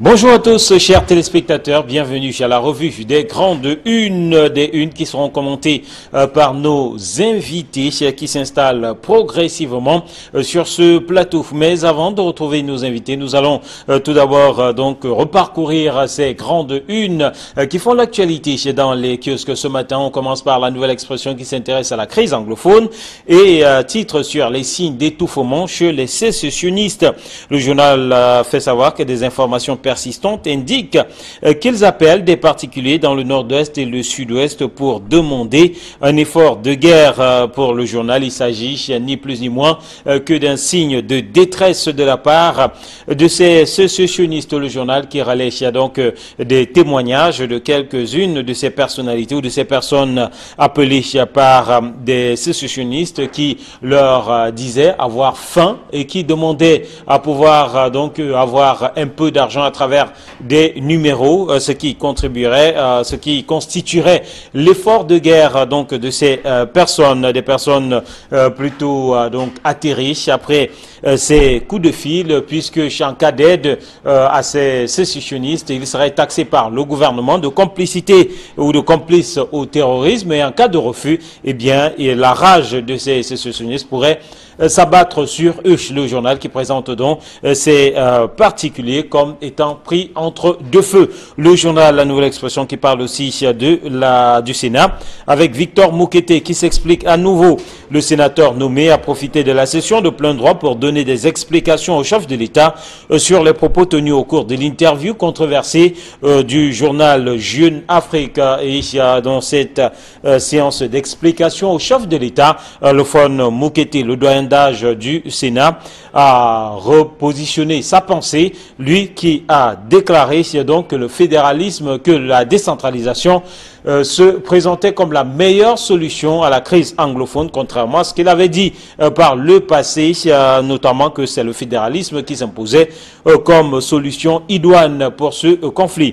Bonjour à tous, chers téléspectateurs, bienvenue à la revue des grandes unes qui seront commentées par nos invités qui s'installent progressivement sur ce plateau. Mais avant de retrouver nos invités, nous allons tout d'abord donc reparcourir ces grandes unes qui font l'actualité dans les kiosques ce matin. On commence par la nouvelle expression qui s'intéresse à la crise anglophone et titre sur les signes d'étouffement chez les sécessionnistes. Le journal fait savoir que des informations persistantes indiquent qu'ils appellent des particuliers dans le nord-ouest et le sud-ouest pour demander un effort de guerre. Pour le journal, il s'agit ni plus ni moins que d'un signe de détresse de la part de ces sécessionnistes. Le journal qui relaie donc des témoignages de quelques-unes de ces personnalités ou de ces personnes appelées par des sécessionnistes qui leur disaient avoir faim et qui demandaient à pouvoir donc avoir un peu d'argent à travers des numéros, ce qui contribuerait, ce qui constituerait l'effort de guerre donc de ces personnes, des personnes plutôt donc atterries après ces coups de fil, puisque en cas d'aide à ces sécessionnistes, ils seraient taxés par le gouvernement de complicité ou de complice au terrorisme, et en cas de refus, eh bien, la rage de ces sécessionnistes pourrait s'abattre sur eux. Le journal qui présente donc ces particuliers comme étant pris entre deux feux. Le journal La Nouvelle Expression qui parle aussi du Sénat avec Victor Moukete qui s'explique à nouveau. Le sénateur nommé a profité de la session de plein droit pour donner des explications au chef de l'État sur les propos tenus au cours de l'interview controversée du journal Jeune Afrique. Et dans cette séance d'explication au chef de l'État, le phone Moukete, le doyen d'âge du Sénat, a repositionné sa pensée, lui qui a déclaré donc que le fédéralisme, que la décentralisation se présentait comme la meilleure solution à la crise anglophone, contrairement à ce qu'il avait dit par le passé, notamment que c'est le fédéralisme qui s'imposait comme solution idoine pour ce conflit.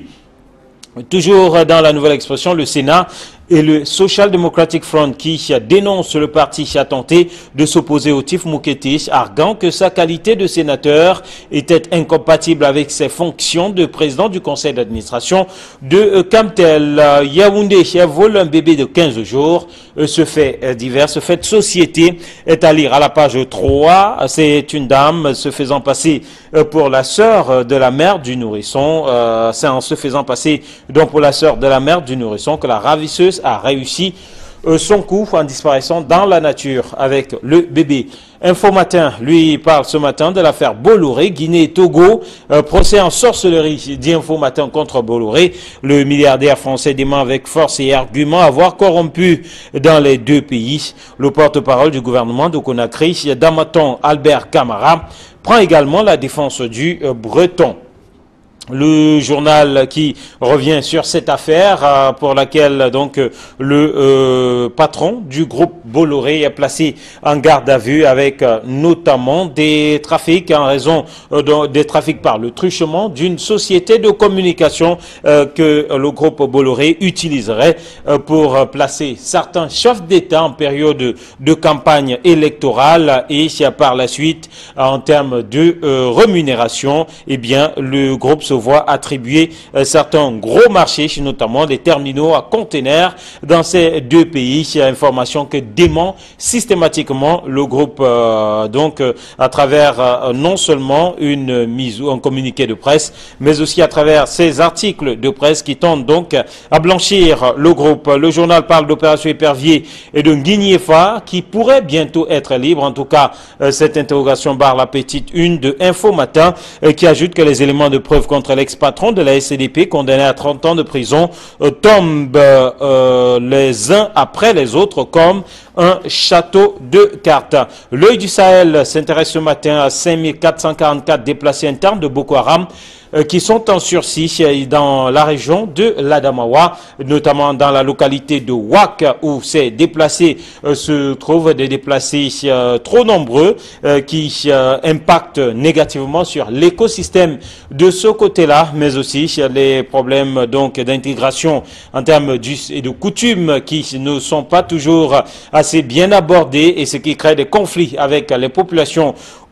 Toujours dans la Nouvelle Expression, le Sénat et le Social Democratic Front qui dénonce le parti a tenté de s'opposer au Tif Moukete, arguant que sa qualité de sénateur était incompatible avec ses fonctions de président du conseil d'administration de Camtel. Yaoundé vole un bébé de 15 jours. Ce fait divers, ce fait de société est à lire à la page 3. C'est une dame se faisant passer pour la sœur de la mère du nourrisson. C'est en se faisant passer donc pour la sœur de la mère du nourrisson que la ravisseuse a réussi son coup en disparaissant dans la nature avec le bébé. Info Matin, lui, parle ce matin de l'affaire Bolloré, Guinée-Togo, procès en sorcellerie, dit Info Matin contre Bolloré. Le milliardaire français dément avec force et argument avoir corrompu dans les deux pays. Le porte-parole du gouvernement de Conakry, Damaton Albert Camara, prend également la défense du Breton. Le journal qui revient sur cette affaire pour laquelle donc le patron du groupe Bolloré est placé en garde à vue avec notamment des trafics en raison des trafics par le truchement d'une société de communication que le groupe Bolloré utiliserait pour placer certains chefs d'État en période de campagne électorale, et par la suite en termes de rémunération, eh bien le groupe se voit attribuer certains gros marchés, notamment des terminaux à conteneurs dans ces deux pays. Information que dément systématiquement le groupe donc à travers non seulement une mise ou un communiqué de presse, mais aussi à travers ces articles de presse qui tentent donc à blanchir le groupe. Le journal parle d'opération épervier et de Guignéfa qui pourrait bientôt être libre. En tout cas, cette interrogation barre la petite une de Info Matin qui ajoute que les éléments de preuve contre l'ex-patron de la SCDP condamné à 30 ans de prison tombent les uns après les autres comme un château de cartes. L'œil du Sahel s'intéresse ce matin à 5444 déplacés internes de Boko Haram qui sont en sursis dans la région de l'Adamawa, notamment dans la localité de Ouak, où ces déplacés se trouvent, des déplacés trop nombreux qui impactent négativement sur l'écosystème de ce côté-là, mais aussi sur les problèmes donc d'intégration en termes et de coutumes qui ne sont pas toujours assez bien abordés, et ce qui crée des conflits avec les populations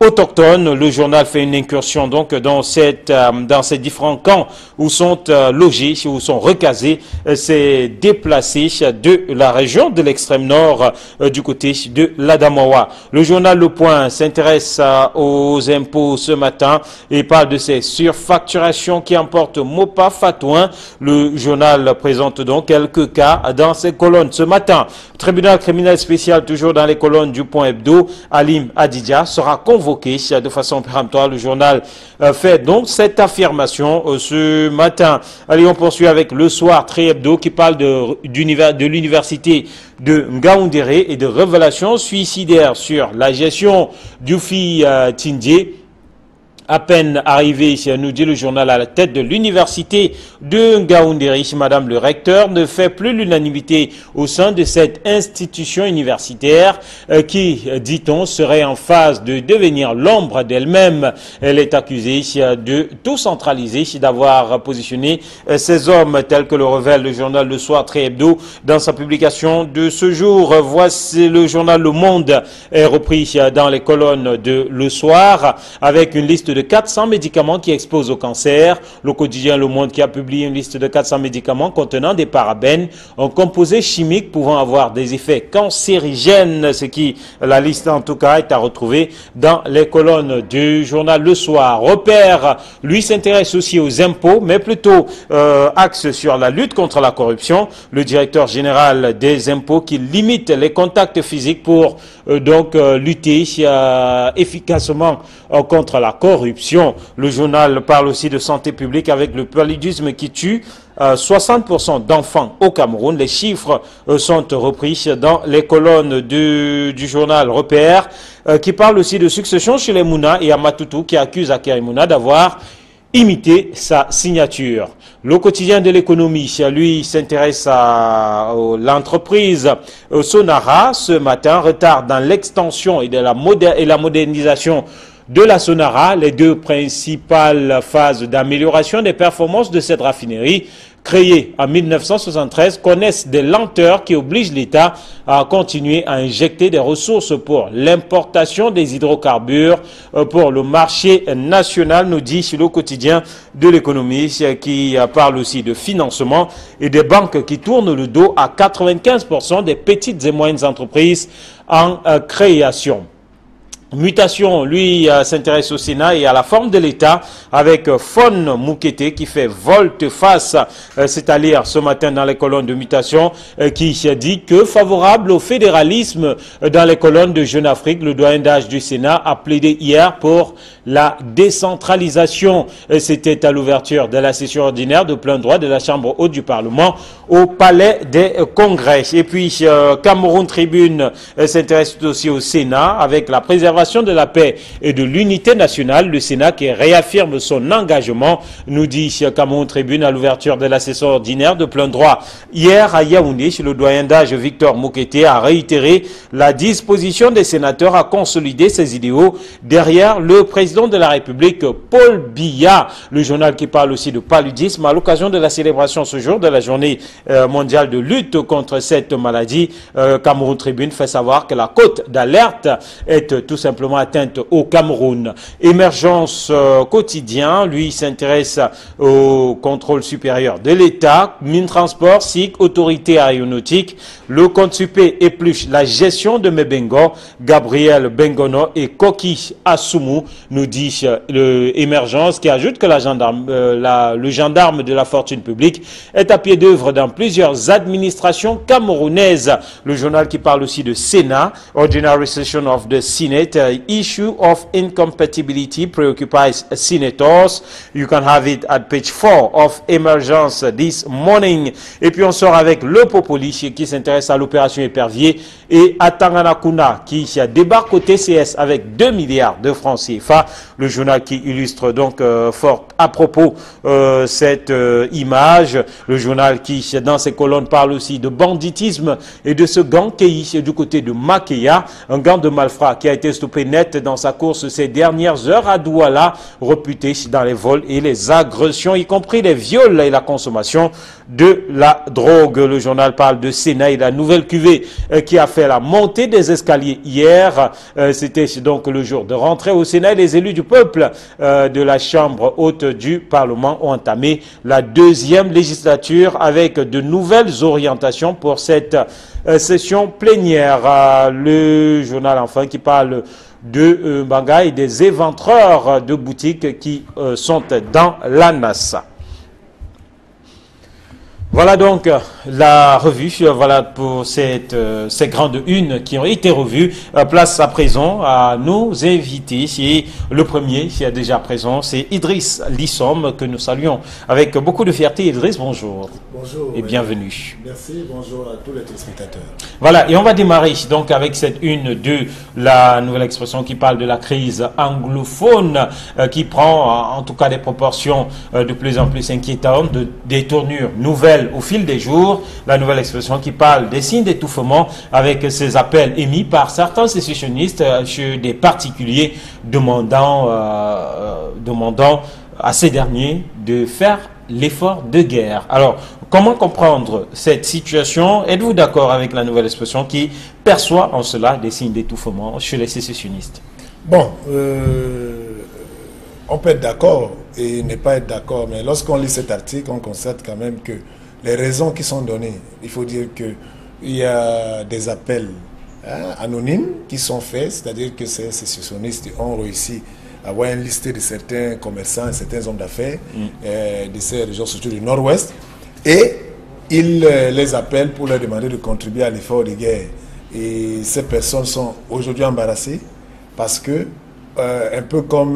autochtones. Le journal fait une incursion donc dans ces différents camps où sont logés, où sont recasés ces déplacés de la région de l'extrême nord du côté de l'Adamawa. Le journal Le Point s'intéresse aux impôts ce matin et parle de ces surfacturations qui emportent Mopa Fatouin. Le journal présente donc quelques cas dans ses colonnes ce matin. Tribunal criminel spécial toujours dans les colonnes du Point Hebdo. Halim Adidja sera convoqué de façon péremptoire. Le journal fait donc cette affirmation ce matin. Allez, on poursuit avec Le Soir Très Hebdo qui parle de l'université de Ngaoundéré et de révélations suicidaires sur la gestion du fils Tindé. À peine arrivé, nous dit le journal, à la tête de l'université de Ngaoundéré, Madame le recteur ne fait plus l'unanimité au sein de cette institution universitaire qui, dit-on, serait en phase de devenir l'ombre d'elle-même. Elle est accusée de tout centraliser, d'avoir positionné ces hommes tels que le révèle le journal Le Soir Très Hebdo dans sa publication de ce jour. Voici le journal Le Monde est repris dans les colonnes de Le Soir avec une liste de 400 médicaments qui exposent au cancer. Le quotidien Le Monde qui a publié une liste de 400 médicaments contenant des parabènes, un composé chimique pouvant avoir des effets cancérigènes, ce qui, la liste en tout cas, est à retrouver dans les colonnes du journal Le Soir. Repère, lui, s'intéresse aussi aux impôts, mais plutôt axe sur la lutte contre la corruption. Le directeur général des impôts qui limite les contacts physiques pour lutter efficacement contre la corruption. Le journal parle aussi de santé publique avec le paludisme qui tue 60% d'enfants au Cameroun. Les chiffres sont repris dans les colonnes du journal Repère qui parle aussi de succession chez les Mouna et Amatoutou qui accuse Akeri Mouna d'avoir imité sa signature. Le quotidien de l'économie, lui, s'intéresse à l'entreprise Sonara. Ce matin, retard dans l'extension et la modernisation de la Sonara, les deux principales phases d'amélioration des performances de cette raffinerie créée en 1973 connaissent des lenteurs qui obligent l'État à continuer à injecter des ressources pour l'importation des hydrocarbures pour le marché national, nous dit le quotidien de l'économie qui parle aussi de financement et des banques qui tournent le dos à 95% des petites et moyennes entreprises en création. Mutation, lui, s'intéresse au Sénat et à la forme de l'État avec Fon Moukete qui fait volte-face, c'est à lire ce matin dans les colonnes de Mutation, qui dit que favorable au fédéralisme dans les colonnes de Jeune Afrique, le doyen d'âge du Sénat a plaidé hier pour la décentralisation. C'était à l'ouverture de la session ordinaire de plein droit de la Chambre haute du Parlement au Palais des Congrès. Et puis, Cameroun Tribune s'intéresse aussi au Sénat avec la préservation de la paix et de l'unité nationale. Le Sénat qui réaffirme son engagement, nous dit Cameroun Tribune à l'ouverture de la session ordinaire de plein droit. Hier à Yaoundé, le doyen d'âge Victor Moukete a réitéré la disposition des sénateurs à consolider ses idéaux derrière le président de la République, Paul Biya. Le journal qui parle aussi de paludisme à l'occasion de la célébration ce jour de la journée mondiale de lutte contre cette maladie. Cameroun Tribune fait savoir que la cote d'alerte est tout simplement atteinte au Cameroun. Émergence quotidien, lui s'intéresse au contrôle supérieur de l'État, Minetransport, SIC, autorité aéronautique. Le compte supé épluche la gestion de Mebengo, Gabriel Bengono et Koki Assoumou, nous dit l'émergence qui ajoute que le gendarme de la fortune publique est à pied d'œuvre dans plusieurs administrations camerounaises. Le journal qui parle aussi de Sénat, Ordinary Session of the Senate, issue of incompatibility preoccupies senators. You can have it at page 4 of Emergence this morning. Et puis on sort avec le Popoli qui s'intéresse à l'opération Épervier et à Tanganakuna qui débarque au TCS avec 2 milliards de francs CFA. Le journal qui illustre donc fort à propos cette image. Le journal qui dans ses colonnes parle aussi de banditisme et de ce gang qui du côté de Makeya, un gang de malfrats qui a été stoppé net dans sa course ces dernières heures à Douala, réputé dans les vols et les agressions, y compris les viols et la consommation de la drogue. Le journal parle de Sénat et la nouvelle cuvée qui a fait la montée des escaliers hier. C'était donc le jour de rentrée au Sénat. Les élus du peuple de la Chambre haute du Parlement ont entamé la deuxième législature avec de nouvelles orientations pour cette session plénière. Le journal enfin qui parle de Mbanga et des éventreurs de boutiques qui sont dans la NASA. Voilà donc la revue, voilà pour ces grandes unes qui ont été revues. Place à présent à nos invités. Et le premier qui est déjà présent, c'est Idriss Lissom, que nous saluons avec beaucoup de fierté. Idriss, bonjour. Bonjour. Et bienvenue. Merci, bonjour à tous les téléspectateurs. Voilà, et on va démarrer donc avec cette une de la nouvelle expression qui parle de la crise anglophone, qui prend en tout cas des proportions de plus en plus inquiétantes, des tournures nouvelles au fil des jours. La nouvelle expression qui parle des signes d'étouffement avec ces appels émis par certains sécessionnistes chez des particuliers demandant à ces derniers de faire l'effort de guerre. Alors, comment comprendre cette situation? Êtes-vous d'accord avec la nouvelle expression qui perçoit en cela des signes d'étouffement chez les sécessionnistes? Bon, on peut être d'accord et ne pas être d'accord, mais lorsqu'on lit cet article, on constate quand même que les raisons qui sont données, il faut dire qu'il y a des appels anonymes qui sont faits, c'est-à-dire que ces sécessionnistes ont réussi à avoir une liste de certains commerçants et certains hommes d'affaires de ces régions, surtout du Nord-Ouest, et ils les appellent pour leur demander de contribuer à l'effort de guerre. Et ces personnes sont aujourd'hui embarrassées parce que, un peu comme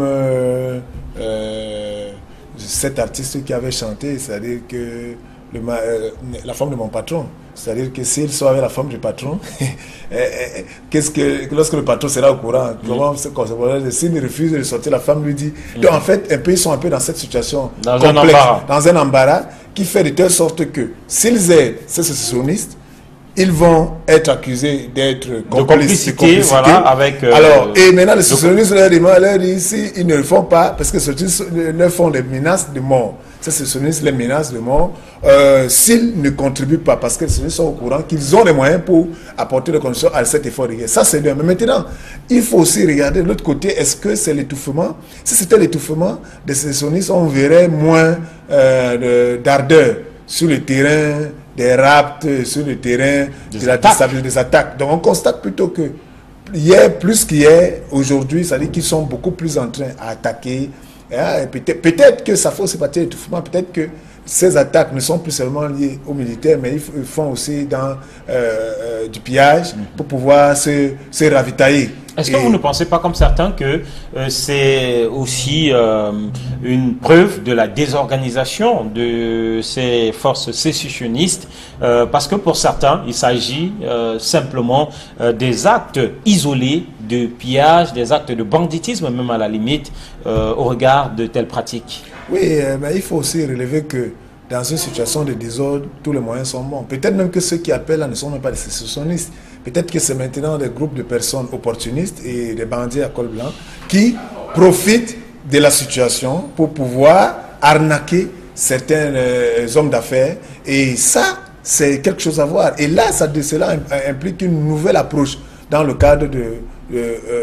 cet artiste qui avait chanté, c'est-à-dire que la femme de mon patron, c'est-à-dire que s'il soit avec la femme du patron, lorsque le patron sera au courant, comment se comporter, s'il refuse de sortir, la femme lui dit. Donc en fait, ils sont un peu dans cette situation complexe, dans un embarras, qui fait de telle sorte que s'ils aident ces sécessionnistes, ils vont être accusés d'être complices. Voilà, avec alors, et maintenant, les sécessionnistes leur disent si ils ne le font pas, parce que ceux-ci leur font des menaces de mort. Ces sécessionnistes les menacent de mort s'ils ne contribuent pas, parce que les sécessionnistes sont au courant qu'ils ont les moyens pour apporter des conditions à cet effort de guerre. Ça, c'est bien. Mais maintenant, il faut aussi regarder de l'autre côté, est-ce que c'est l'étouffement? Si c'était l'étouffement des sécessionnistes, on verrait moins d'ardeur sur le terrain des rapts, sur le terrain des attaques. Donc on constate plutôt que hier, plus qu'hier, aujourd'hui, ça veut dire qu'ils sont beaucoup plus en train d'attaquer. Peut-être que ça fait aussi partie de l'étouffement, peut-être que ces attaques ne sont plus seulement liées aux militaires, mais ils font aussi dans du pillage pour pouvoir se ravitailler. Est-ce que vous ne pensez pas comme certains que c'est aussi une preuve de la désorganisation de ces forces sécessionnistes parce que pour certains, il s'agit simplement des actes isolés de pillage, des actes de banditisme, même à la limite, au regard de telles pratiques? Oui, mais il faut aussi relever que dans une situation de désordre, tous les moyens sont bons. Peut-être même que ceux qui appellent là ne sont même pas des sécessionnistes. Peut-être que c'est maintenant des groupes de personnes opportunistes et des bandits à col blanc qui profitent de la situation pour pouvoir arnaquer certains hommes d'affaires. Et ça, c'est quelque chose à voir. Et là, cela implique une nouvelle approche dans le cadre de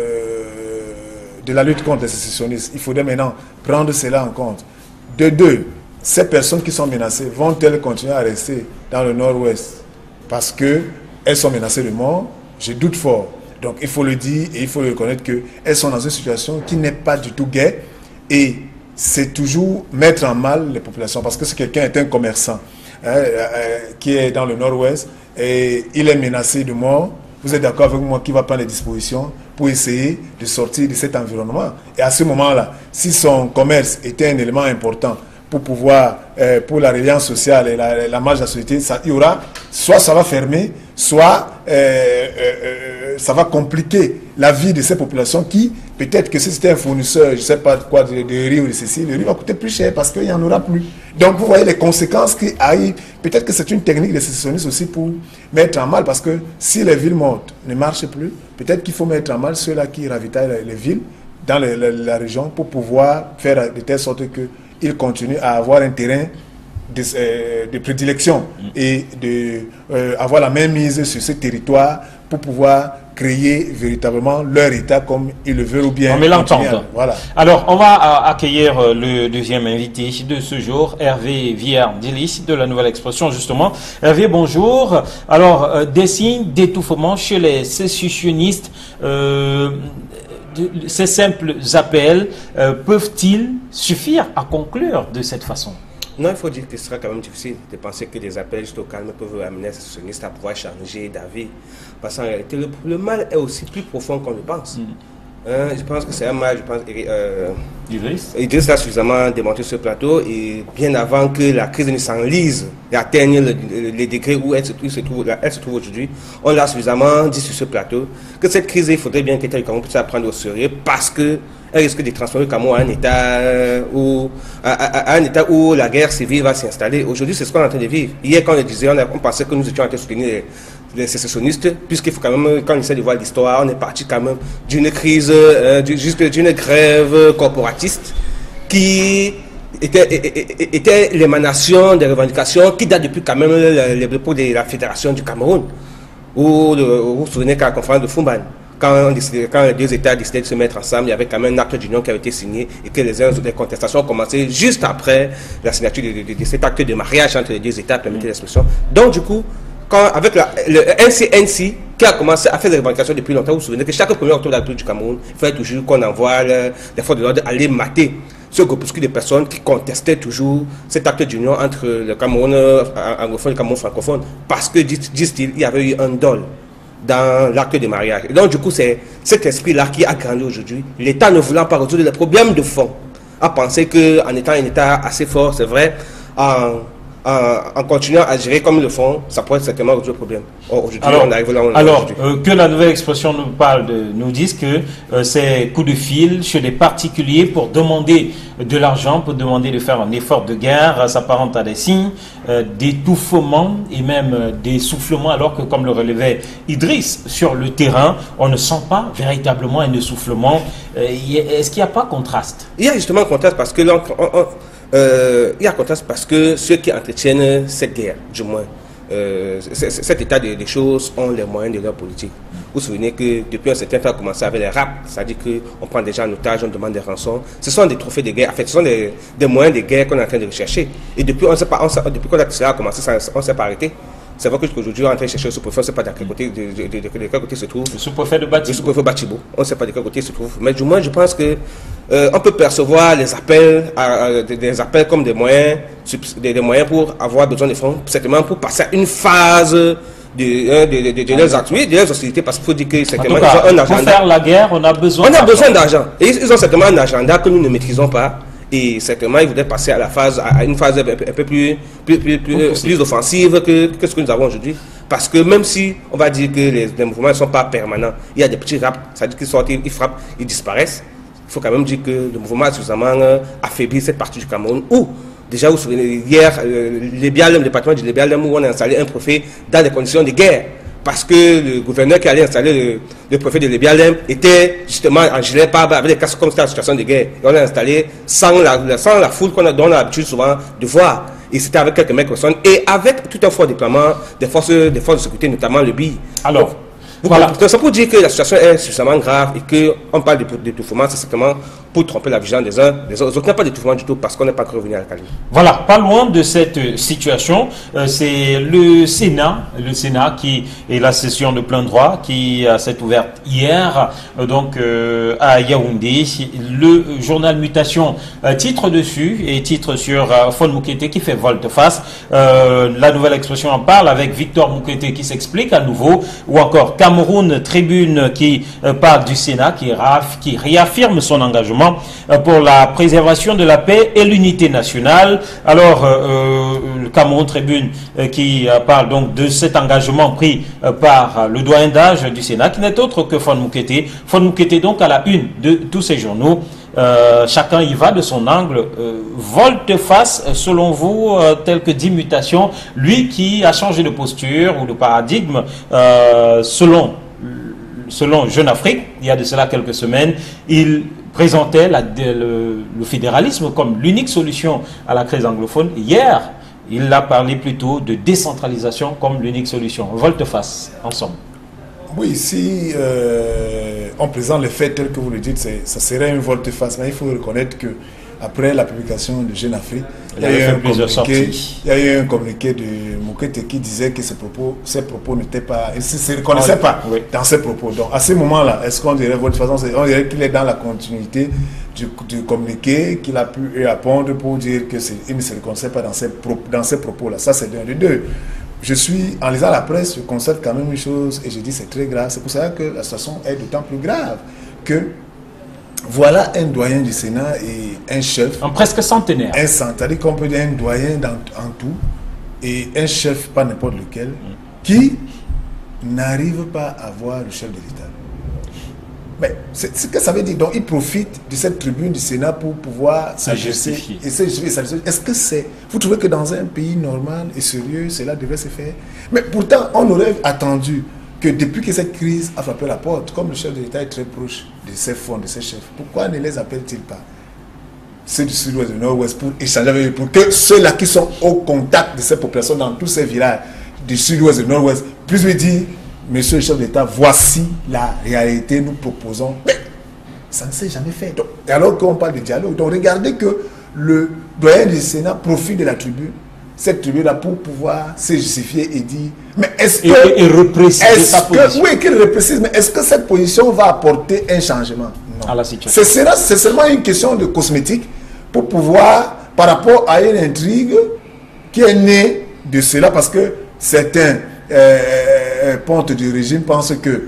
la lutte contre les sécessionnistes. Il faudrait maintenant prendre cela en compte. De deux, ces personnes qui sont menacées, vont-elles continuer à rester dans le Nord-Ouest parce qu'elles sont menacées de mort? Je doute fort. Donc il faut le dire et il faut le reconnaître qu'elles sont dans une situation qui n'est pas du tout gaie et c'est toujours mettre en mal les populations parce que si quelqu'un est un commerçant qui est dans le Nord-Ouest et il est menacé de mort, vous êtes d'accord avec moi qu'il va prendre les dispositions pour essayer de sortir de cet environnement. Et à ce moment-là, si son commerce était un élément important pour pouvoir, pour la reliance sociale et la marge de la société, il y aura, soit ça va fermer, soit ça va compliquer la vie de ces populations qui, peut-être que si c'était un fournisseur, je ne sais pas quoi, de riz ou de ceci, le riz va coûter plus cher parce qu'il n'y en aura plus. Donc vous voyez les conséquences qui arrivent. Peut-être que c'est une technique des sécessionnistes aussi pour mettre en mal, parce que si les villes mortes ne marchent plus, peut-être qu'il faut mettre en mal ceux-là qui ravitaillent les villes dans la région pour pouvoir faire de telle sorte qu'ils continuent à avoir un terrain de prédilection et avoir la même mise sur ce territoire pour pouvoir créer véritablement leur État comme ils le veulent ou bien... On met l'entente. Voilà. Alors, on va accueillir le deuxième invité de ce jour, Hervé Villard-Dilis, de la Nouvelle Expression, justement. Hervé, bonjour. Alors, des signes d'étouffement chez les sécessionnistes, ces simples appels peuvent-ils suffire à conclure de cette façon? Non, il faut dire que ce sera quand même difficile de penser que des appels juste au calme peuvent amener les sécessionnistes à pouvoir changer d'avis. Parce qu'en réalité, le mal est aussi plus profond qu'on le pense. Je pense que c'est un mal, Idriss a suffisamment démontré ce plateau, et bien avant que la crise ne s'enlise et atteigne les degrés où elle se trouve aujourd'hui, on l'a suffisamment dit sur ce plateau que cette crise, il faudrait bien que le Cameroun puisse la prendre au sérieux, parce que elle risque de transformer le Cameroun à un état où la guerre civile va s'installer. Aujourd'hui, c'est ce qu'on est en train de vivre. Hier, quand on le disait, on pensait que nous étions en train de soutenir les sécessionnistes, puisqu'il faut quand même, quand on essaie de voir l'histoire, on est parti quand même d'une crise, d'une grève corporatiste qui était l'émanation des revendications qui datent depuis quand même les dépôts de la Fédération du Cameroun, où vous vous souvenez qu'à la conférence de Fumban, quand les deux États décidaient de se mettre ensemble, il y avait quand même un acte d'union qui avait été signé, et que les contestations ont commencé juste après la signature de cet acte de mariage entre les deux États, permettez l'expression. Donc du coup, avec le NCNC qui a commencé à faire des revendications depuis longtemps, vous vous souvenez que chaque 1er octobre de la République du Cameroun, il fallait toujours qu'on envoie les forces de l'ordre aller mater ce groupuscule de personnes qui contestaient toujours cet acte d'union entre le Cameroun anglophone et le Cameroun francophone, parce que, disent-ils, il y avait eu un dol dans l'acte de mariage. Et donc du coup, c'est cet esprit-là qui a grandi aujourd'hui. L'État ne voulant pas résoudre les problèmes de fond, a pensé qu'en étant un État assez fort, c'est vrai, en continuant à gérer comme ils le font, ça pourrait certainement résoudre le problème. Aujourd'hui, on arrive là où on est aujourd'hui. Que la Nouvelle Expression nous dise que ces coups de fil chez les particuliers pour demander de l'argent, pour demander de faire un effort de guerre, s'apparente à des signes d'étouffement et même d'essoufflement, alors que, comme le relevait Idriss, sur le terrain, on ne sent pas véritablement un essoufflement. Est-ce qu'il n'y a pas contraste? Il y a justement un contraste parce que il y a un contraste parce que ceux qui entretiennent cette guerre, du moins, cet état des choses, ont les moyens de leur politique. Vous vous souvenez que depuis un certain temps, on a commencé avec les rap, c'est-à-dire qu'on prend des gens en otage, on demande des rançons. Ce sont des trophées de guerre, en fait, ce sont des moyens de guerre qu'on est en train de rechercher. Et depuis, depuis que cela a commencé, on ne s'est pas arrêté. C'est vrai qu'aujourd'hui, on est en train de chercher le sous-préfet, on ne sait pas de quel côté se trouve. Le sous-préfet de Batibo. Le sous-préfet Batibo. On ne sait pas de quel côté il se trouve. Mais du moins, je pense que on peut percevoir les appels, des appels comme des moyens pour avoir besoin de fonds, certainement pour passer à une phase de leurs actes, de leurs hostilités, parce qu'il faut dire que certainement, ils ont un agenda. Pour faire la guerre, on a besoin d'argent. Et ils ont certainement un agenda que nous ne maîtrisons pas. Et certainement, ils voudraient passer à une phase un peu plus offensive que ce que nous avons aujourd'hui. Parce que même si on va dire que les mouvements ne sont pas permanents, il y a des petits raps, c'est-à-dire qu'ils sortent, ils frappent, ils disparaissent. Il faut quand même dire que le mouvement a suffisamment affaibli cette partie du Cameroun où, déjà, vous vous souvenez, hier, le département du Lébialem, où on a installé un préfet dans des conditions de guerre. Parce que le gouverneur qui allait installer le préfet de Lébialem était justement en gilet pare-balles avec des casques comme c'était la situation de guerre. Et on l'a installé sans la foule dont on a l'habitude souvent de voir. Et c'était avec quelques mètres personnes et avec tout un fort déploiement des forces de sécurité, notamment le BI. Alors, voilà. C'est pour dire que la situation est suffisamment grave et qu'on parle d'étouffement, c'est simplement pour tromper la vigilance des uns des autres. Il n'y a pas d'étouffement du tout parce qu'on n'est pas revenu à la calme. Voilà, pas loin de cette situation, c'est le Sénat qui est la session de plein droit qui s'est ouverte hier à Yaoundé. Le journal Mutation titre dessus et titre sur Fon Moukete qui fait volte-face. La Nouvelle Expression en parle avec Victor Moukete qui s'explique à nouveau, ou encore Cameroun Tribune qui parle du Sénat, qui réaffirme son engagement pour la préservation de la paix et l'unité nationale. Alors, le Cameroun Tribune qui parle donc de cet engagement pris par le doyen d'âge du Sénat, qui n'est autre que Fon Moukete. Fon Moukete donc à la une de tous ces journaux. Chacun y va de son angle. Volte-face, selon vous, tel que dit Mutation, lui qui a changé de posture ou de paradigme, selon Jeune Afrique, il y a de cela quelques semaines, il présentait le fédéralisme comme l'unique solution à la crise anglophone. Hier, Il a parlé plutôt de décentralisation comme l'unique solution. Volte-face, ensemble. Oui, si on présente les faits tels que vous le dites, ça serait une volte-face. Mais il faut reconnaître que après la publication de Jeune Afrique, il y a eu un communiqué de Moukete qui disait que ces propos n'étaient pas... Il ne se reconnaissait pas dans ces propos. Donc à ce moment-là, est-ce qu'on dirait volte-face? On dirait qu'il est dans la continuité du communiqué qu'il a pu répondre pour dire qu'il ne se reconnaissait pas dans ces propos-là. Ça, c'est d'un de deux. En lisant la presse, je constate quand même une chose et je dis c'est très grave. C'est pour ça que la situation est d'autant plus grave que voilà un doyen du Sénat et un chef. Un presque centenaire. C'est-à-dire qu'on peut dire un doyen en tout et un chef, pas n'importe lequel, qui n'arrive pas à voir le chef de l'État. Mais c'est ce que ça veut dire. Donc il profite de cette tribune du Sénat pour pouvoir s'ajuster. Est-ce que vous trouvez que dans un pays normal et sérieux, cela devait se faire? Mais pourtant, on aurait attendu que depuis que cette crise a frappé la porte, comme le chef de l'État est très proche de ses fonds, de ses chefs, pourquoi ne les appelle-t-il pas, ceux du sud-ouest, du nord-ouest, pour échanger avec eux, pour que ceux-là qui sont au contact de ces populations dans tous ces villages du sud-ouest, du nord-ouest, puissent lui dire: Monsieur le chef d'État, voici la réalité, nous proposons. Mais ça ne s'est jamais fait. Donc, alors qu'on parle de dialogue, donc regardez que le doyen du Sénat profite de la tribune, cette tribune-là, pour pouvoir se justifier et dire: mais est-ce que... Et repréciser sa position. Oui, qu'il reprécise, mais est-ce que cette position va apporter un changement? Non. À la situation. C'est seulement une question de cosmétique pour pouvoir, par rapport à une intrigue qui est née de cela, parce que certains pontes du régime pensent que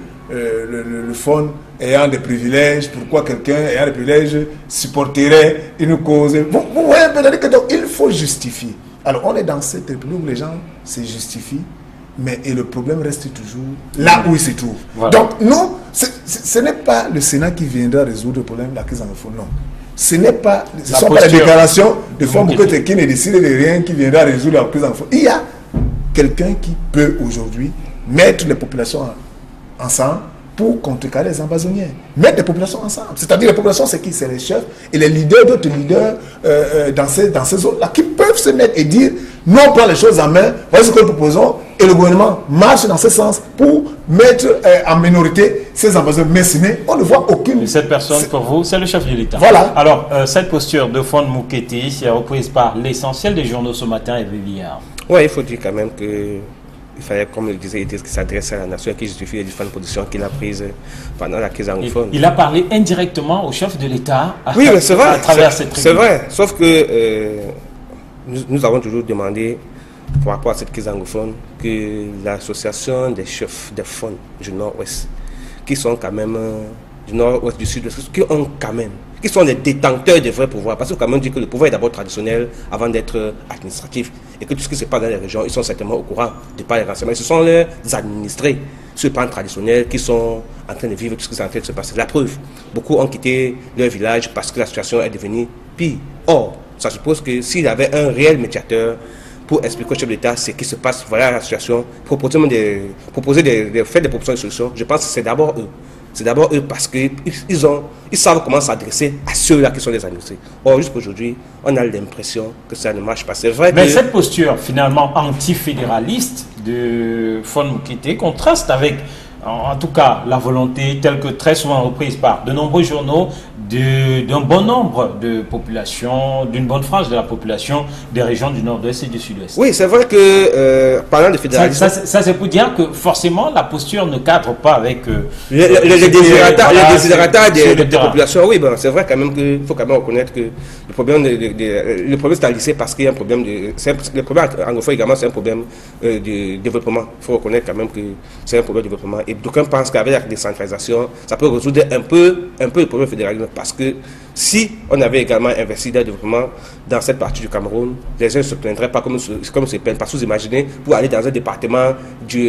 le fonds ayant des privilèges, pourquoi quelqu'un ayant des privilèges supporterait une cause. Vous voyez un peu, donc il faut justifier. Alors on est dans cette république où les gens se justifient, mais et le problème reste toujours là où il se trouve. Voilà. Donc nous, ce n'est pas le Sénat qui viendra résoudre le problème de la crise en fonds, non. Ce n'est pas, ce ne sont pas les déclarations de Fonds Moukete qui ne décident de rien qui viendra résoudre la crise en fonds. Il y a quelqu'un qui peut aujourd'hui mettre les populations ensemble pour contrecarrer les ambazoniens. Mettre les populations ensemble. C'est-à-dire les populations, c'est qui? C'est les chefs et les leaders, d'autres leaders dans ces zones-là qui peuvent se mettre et dire: nous on prend les choses en main, voici ce que nous proposons, et le gouvernement marche dans ce sens pour mettre en minorité ces ambazoniens. Mais sinon, on ne voit aucune... Et cette personne, pour vous, c'est le chef de l'État. Voilà. Alors, cette posture de Fonds Moukete est reprise par l'essentiel des journaux ce matin, Hervé Villard. Oui, il faut dire quand même que il fallait, comme le disait Idriss, qu'il s'adresse à la nation, qui justifie les différentes positions qu'il a prises pendant la crise anglophone. Il a parlé indirectement au chef de l'État à travers cette tribune. C'est vrai, sauf que nous avons toujours demandé, par rapport à cette crise anglophone, que l'association des chefs des fonds du Nord-Ouest, qui sont quand même du Nord-Ouest, du Sud-Ouest, qui sont les détenteurs des vrais pouvoirs, parce que quand même dit que le pouvoir est d'abord traditionnel avant d'être administratif, et que tout ce qui se passe dans les régions, ils sont certainement au courant de par les renseignements. Ce sont les administrés, ceux plans traditionnels, qui sont en train de vivre tout ce qui est en train de se passer. La preuve, beaucoup ont quitté leur village parce que la situation est devenue pire. Or, ça suppose que s'il y avait un réel médiateur pour expliquer au chef de l'État ce qui se passe, voilà la situation, faire des propositions de solutions, je pense que c'est d'abord eux. C'est d'abord eux parce qu'ils savent comment s'adresser à ceux-là qui sont les administrés. Or, jusqu'aujourd'hui, on a l'impression que ça ne marche pas. C'est vrai mais cette posture, finalement, antifédéraliste de Fonds Moukete contraste avec, en tout cas, la volonté telle que très souvent reprise par de nombreux journaux d'un bon nombre de populations, d'une bonne frange de la population des régions du Nord-Ouest et du Sud-Ouest. Oui, c'est vrai que, parlant de fédéralisme... Ça c'est pour dire que forcément la posture ne cadre pas avec... les désirata des populations. Oui, ben, c'est vrai quand même qu'il faut quand même reconnaître que le problème c'est à lycée parce qu'il y a un problème le problème anglophone également, c'est un problème de développement. Il faut reconnaître quand même que c'est un problème de développement. Et d'aucuns pensent qu'avec la décentralisation, ça peut résoudre un peu le problème fédéralisme. Parce que si on avait également investi dans le développement dans cette partie du Cameroun, les gens ne se plaindraient pas comme se plaignent. Parce que vous imaginez, pour aller dans un département du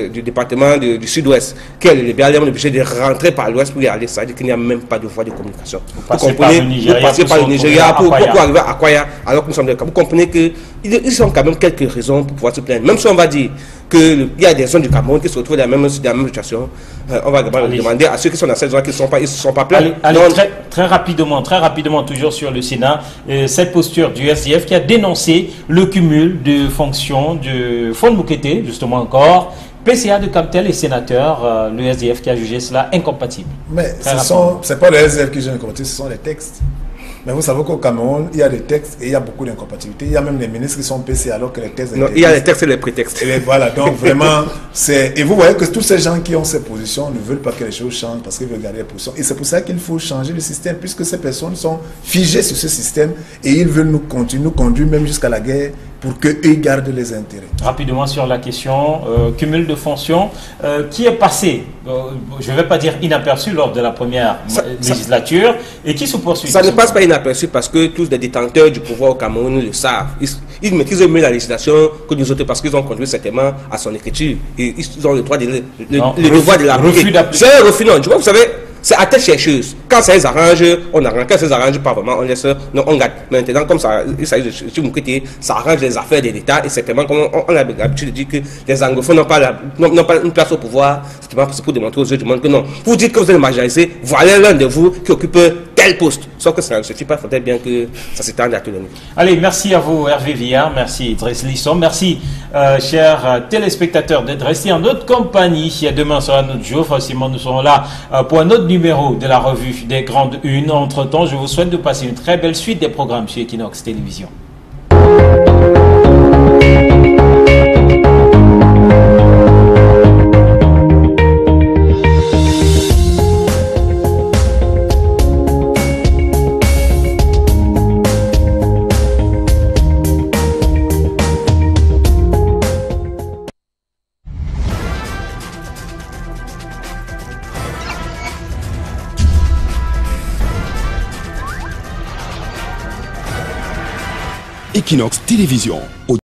du Sud-Ouest, les Béarnais sont obligés de rentrer par l'Ouest pour y aller. Ça veut dire qu'il n'y a même pas de voie de communication. Vous passez par le Nigeria pour arriver à Akwaya, alors que nous sommes dans le Cameroun. Vous comprenez qu'ils ont quand même quelques raisons pour pouvoir se plaindre. Même si on va dire qu'il y a des zones du Cameroun qui se retrouvent dans la même situation. On va demander à ceux qui sont dans cette zone qui ne se sont pas plaints. Très rapidement, toujours sur le Sénat, cette posture du SDF qui a dénoncé le cumul de fonctions de Fon Moukete, justement encore, PCA de Captel et sénateur, le SDF qui a jugé cela incompatible. Mais ce n'est pas le SDF qui juge incompatible, ce sont les textes. Mais vous savez qu'au Cameroun, il y a des textes et il y a beaucoup d'incompatibilités. Il y a même des ministres qui sont PC alors que les textes... Non, il y a les textes et les prétextes. Et voilà, donc vraiment, c'est... Et vous voyez que tous ces gens qui ont ces positions ne veulent pas que les choses changent parce qu'ils veulent garder les positions. Et c'est pour ça qu'il faut changer le système, puisque ces personnes sont figées sur ce système et ils veulent nous conduire même jusqu'à la guerre pour qu'eux gardent les intérêts. Rapidement sur la question, cumul de fonctions, qui est passé, je ne vais pas dire inaperçu lors de la première législature, et qui se poursuit. Ça ne passe pas inaperçu parce que tous les détenteurs du pouvoir au Cameroun le savent. Ils maîtrisent mieux la législation que nous autres parce qu'ils ont conduit certainement à son écriture. Et ils ont le droit le devoir de l'appliquer. C'est un refus, non. Vous savez, c'est à tête chercheuse. Quand ça les arrange, on arrange. Quand ça les arrange pas vraiment, on laisse, non, on garde. Maintenant, comme ça, il s'agit de Moukete, ça arrange les affaires de l'État. Et certainement, comme on a l'habitude de dire que les anglophones n'ont pas une place au pouvoir, c'est pour démontrer aux yeux du monde que non. Vous dites que vous êtes marginalisé, voilà l'un de vous qui occupe tel poste. Sauf que ça ne se dit pas, il faudrait bien que ça s'étende à tous les niveaux. Allez, merci à vous, Hervé Villard, merci Idriss Lisson, merci, chers téléspectateurs, d'être restés en notre compagnie. Demain sera notre jour, forcément, nous serons là pour un autre numéro de la revue des Grandes Unes. Entre-temps, je vous souhaite de passer une très belle suite des programmes sur Equinox Télévision. Equinox Télévision.